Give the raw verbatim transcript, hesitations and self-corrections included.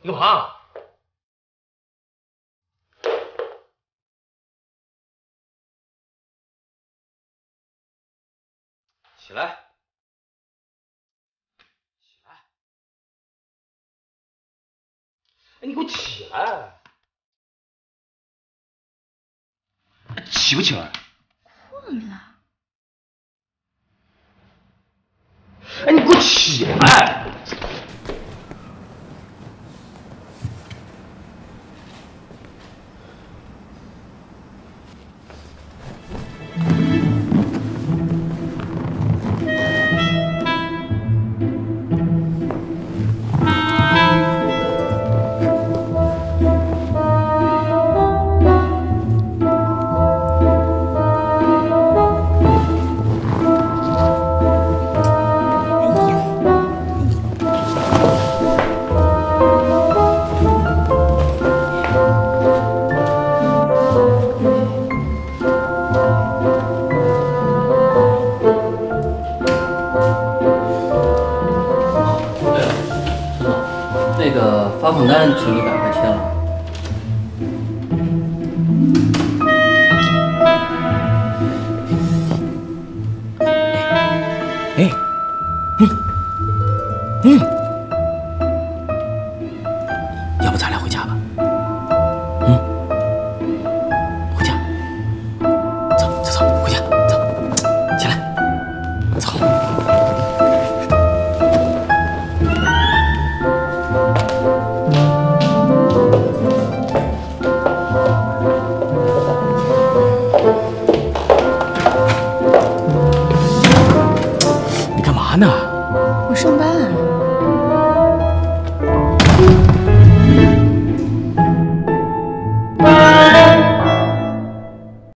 你干嘛？起来！起来！哎，你给我起来！起不起来？ 困了。 哎，你给我起来！ 发款单请你赶快签了。 哎，嗯嗯，要不咱俩回家吧？嗯，回家。走走走，回家，走，起来，走。 呢？ 我上班。